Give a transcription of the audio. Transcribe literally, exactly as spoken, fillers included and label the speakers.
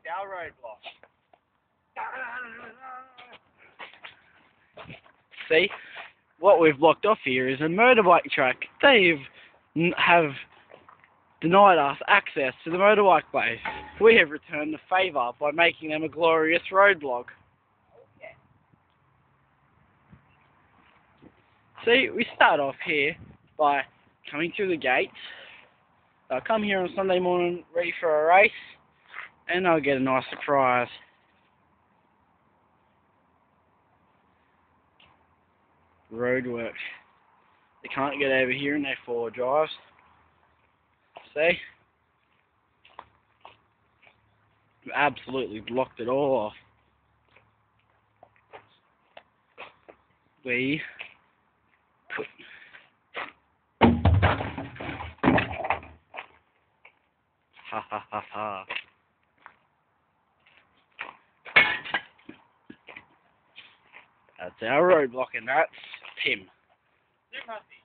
Speaker 1: our roadblock.
Speaker 2: See, what we've blocked off here is a motorbike track. They have denied us access to the motorbike place. We have returned the favour by making them a glorious roadblock. See, we start off here by coming through the gates. I'll come here on Sunday morning ready for a race, and I'll get a nice surprise. Roadwork. They can't get over here in their four drives. See? We've absolutely blocked it all off. We put ha ha ha ha. That's our roadblock, and that's Tim.
Speaker 1: Tim Hussey.